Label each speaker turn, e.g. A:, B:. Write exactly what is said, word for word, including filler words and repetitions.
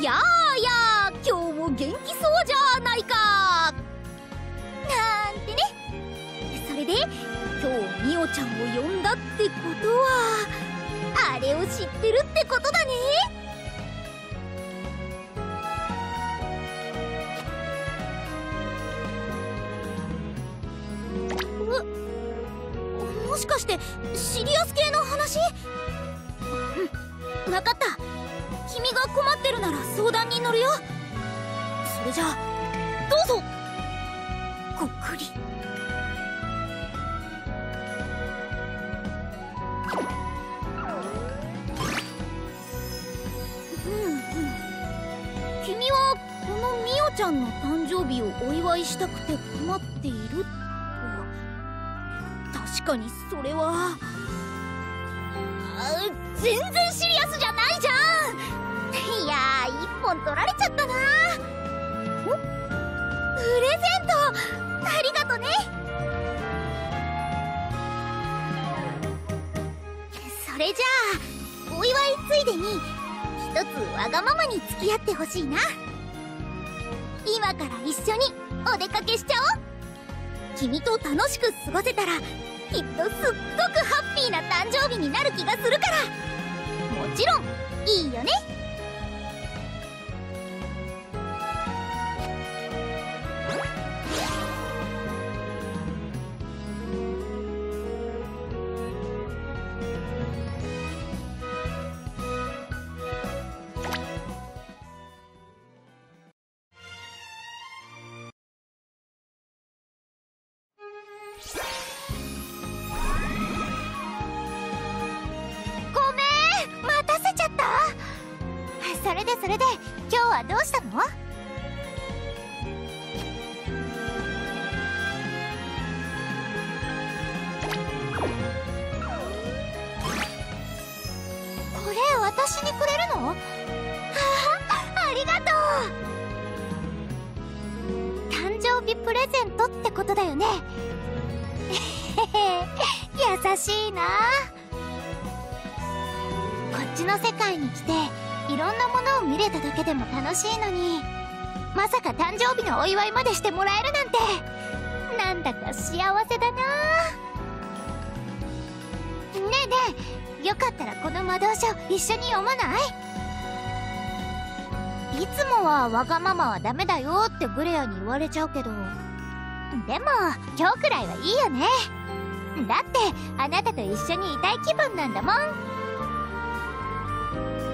A: やーやー、今日も元気そうじゃないかなんてね。それで今日みおちゃんを呼んだってことはあれを知ってるってことだね。もしかしてシリアス系の話？うん、分かった。君が困ってるなら相談に乗るよ。それじゃあどうぞ。ごっくり。うんうん。君はこのみおちゃんの誕生日をお祝いしたくて困っていると。確かにそれは全然シリアスじゃないじゃん。いやー、一本取られちゃったな。ん？プレゼントありがとね。それじゃあお祝いついでに一つわがままに付き合ってほしいな。今から一緒にお出かけしちゃおう。君と楽しく過ごせたらきっとすっごくハッピーな誕生日になる気がするから。もちろんいいよね。それでそれで今日はどうしたの？これ私にくれるの？はあ、ありがとう。誕生日プレゼントってことだよね。優しいな。こっちの世界に来ていろんなものを見れただけでも楽しいのに、まさか誕生日のお祝いまでしてもらえるなんて、なんだか幸せだな。ねえねえ、よかったらこの魔導書一緒に読まない？いつもはわがままはダメだよってグレアに言われちゃうけど、でも今日くらいはいいよね。だってあなたと一緒にいたい気分なんだもん。